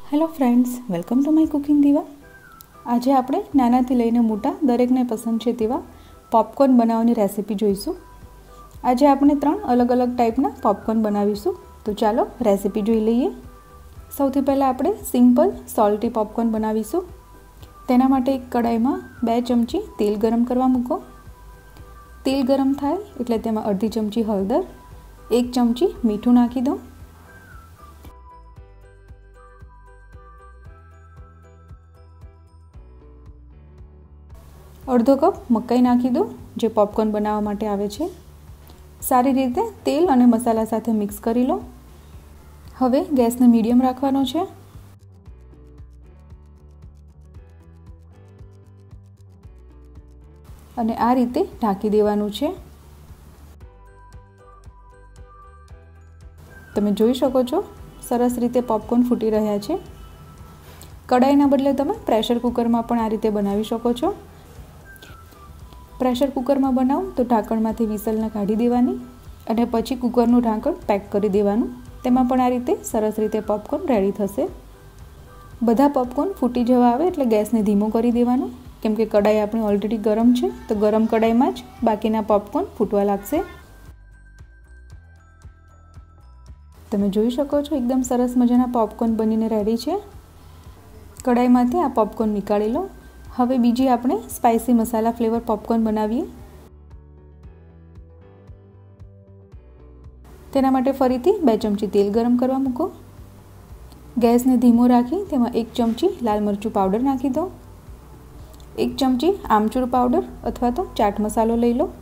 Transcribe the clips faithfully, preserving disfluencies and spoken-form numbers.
Hello friends, welcome to my cooking diva. આજે આપણે નાનાથી લઈને મોટા દરેકને પસંદ છે તેવા પોપકોર્ન બનાવવાની રેસીપી જોઈશું. આજે આપણે ત્રણ અલગ અલગ ટાઈપના પોપકોર્ન બનાવીશું. તો ચાલો રેસીપી જોઈ લઈએ. સૌથી પહેલાં આપણે સિમ્પલ સોલ્ટી પોપકોર્ન બનાવીશું. તેના માટે એક કડાઈમાં બે ચમચી તેલ ગરમ કરવા મૂકો. તેલ ગરમ થાય એટલે તેમાં અડધી ચમચી હળદર, એક ચમચી મીઠું નાખી દો. અડધો કપ મકાઈ નાખી દો, જે પોપકોર્ન બનાવવા માટે આવે છે. સારી રીતે તેલ અને મસાલા સાથે મિક્સ કરી લો. હવે ગેસને મીડિયમ રાખવાનો છે. અને આ રીતે ઢાંકી દેવાનું છે. તમે જોઈ શકો છો સરસ રીતે પોપકોર્ન ફૂટી રહ્યા છે. કડાઈના બદલે તમે પ્રેશર કુકરમાં પણ આ રીતે બનાવી શકો છો. પ્રેશર કુકરમાં બનાવો તો ઢાંકણમાંથી વિસલને કાઢી દેવાની અને પછી કુકરનું ઢાંકણ પેક કરી દેવાનું. તેમાં પણ આ રીતે સરસ રીતે પોપકોર્ન રેડી થશે. બધા પોપકોર્ન ફૂટી જવા આવે એટલે ગેસને ધીમો કરી દેવાનો, કેમ કે કડાઈ આપણી ઓલરેડી ગરમ છે, તો ગરમ કડાઈમાં જ બાકીના પોપકોર્ન ફૂટવા લાગશે. તમે જોઈ શકો છો એકદમ સરસ મજાના પોપકોર્ન બનીને રેડી છે. કડાઈમાંથી આ પોપકોર્ન નીકાળી લો. હવે બીજી આપણે સ્પાઇસી મસાલા ફ્લેવર પોપકોર્ન બનાવીએ. તેના માટે ફરીથી બે ચમચી તેલ ગરમ કરવા મૂકો. ગેસને ધીમો રાખી તેમાં એક ચમચી લાલ મરચું પાવડર નાખી દો. એક ચમચી આમચૂર પાવડર અથવા તો ચાટ મસાલો લઈ લો.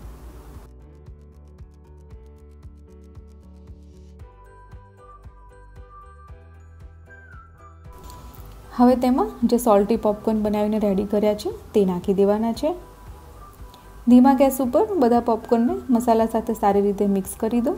હવે તેમાં જે સોલ્ટી પોપકોર્ન બનાવીને રેડી કર્યા છે તે નાખી દેવાના છે. ધીમા ગેસ ઉપર બધા પોપકોર્નને મસાલા સાથે સારી રીતે મિક્સ કરી દો.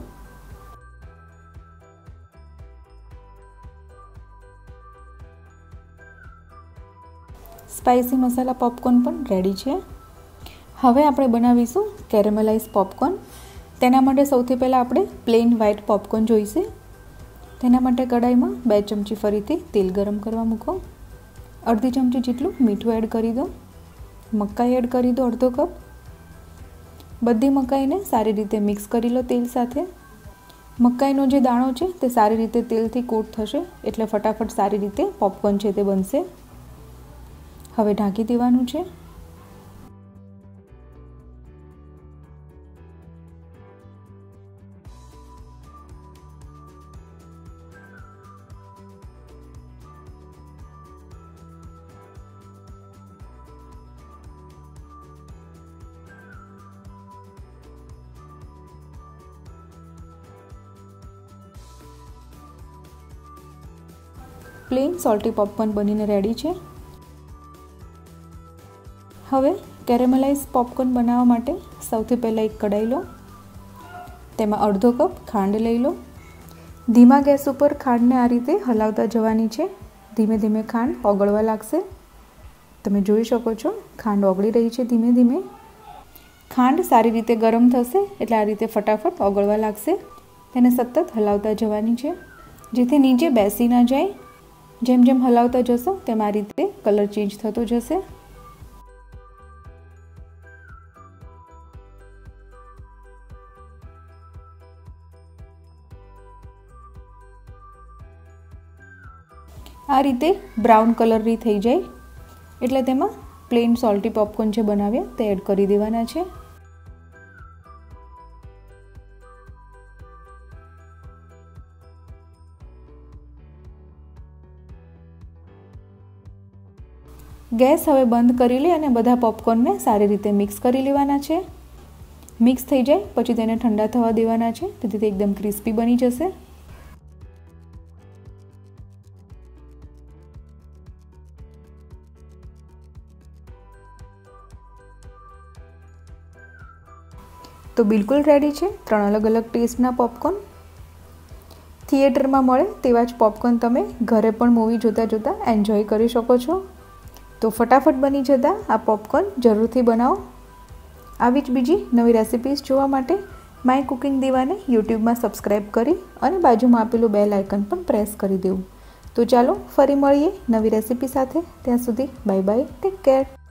સ્પાઇસી મસાલા પોપકોર્ન પણ રેડી છે. હવે આપણે બનાવીશું કેરેમલાઇઝ પોપકોર્ન. તેના માટે સૌથી પહેલાં આપણે પ્લેન વ્હાઇટ પોપકોર્ન જોઈશે. તેના માટે કડાઈમાં બે ચમચી ફરીથી તેલ ગરમ કરવા મૂકો. અડધી ચમચી જેટલું મીઠું એડ કરી દો. મકાઈ એડ કરી દો અડધો કપ. બધી મકાઈને સારી રીતે મિક્સ કરી લો તેલ સાથે. મકાઈનો જે દાણો છે તે સારી રીતે તેલથી કોટ થશે એટલે ફટાફટ સારી રીતે પોપકોર્ન છે તે બનશે. હવે ઢાંકી દેવાનું છે. પ્લેન સોલ્ટી પોપકોર્ન બનીને રેડી છે. હવે કેરેમલાઇઝ પોપકોર્ન બનાવવા માટે સૌથી પહેલાં એક કડાઈ લો. તેમાં અડધો કપ ખાંડ લઈ લો. ધીમા ગેસ ઉપર ખાંડને આ રીતે હલાવતા જવાની છે. ધીમે ધીમે ખાંડ ઓગળવા લાગશે. તમે જોઈ શકો છો ખાંડ ઓગળી રહી છે ધીમે ધીમે. ખાંડ સારી રીતે ગરમ થશે એટલે આ રીતે ફટાફટ ઓગળવા લાગશે. તેને સતત હલાવતા જવાની છે જેથી નીચે બેસી ન જાય. જેમ જેમ હલાવતા જશો તેમ આ રીતે કલર ચેન્જ થતો જશે. આ રીતે બ્રાઉન કલરની થઈ જાય એટલે તેમાં પ્લેન સોલ્ટી પોપકોર્ન જે બનાવ્યા તે એડ કરી દેવાના છે. ગેસ હવે બંધ કરી લે અને બધા પોપકોર્નને સારી રીતે મિક્સ કરી લેવાના છે. મિક્સ થઈ જાય પછી તેને ઠંડા થવા દેવાના છે, તેથી તે એકદમ ક્રિસ્પી બની જશે. તો બિલકુલ રેડી છે ત્રણ અલગ અલગ ટેસ્ટના પોપકોર્ન. થિયેટરમાં મળે તેવા જ પોપકોર્ન તમે ઘરે પણ મૂવી જોતાં જોતાં એન્જોય કરી શકો છો. તો ફટાફટ બની જતા આ પોપકોર્ન જરૂરથી બનાવો. આવી જ બીજી નવી રેસિપીઝ જોવા માટે માય કુકિંગ દીવાને યુટ્યુબમાં સબસ્ક્રાઈબ કરી અને બાજુમાં આપેલું બેલ આઇકન પણ પ્રેસ કરી દેવું, તો ચાલો ફરી મળીએ નવી રેસીપી સાથે. ત્યાં સુધી બાય બાય, ટેક કેર.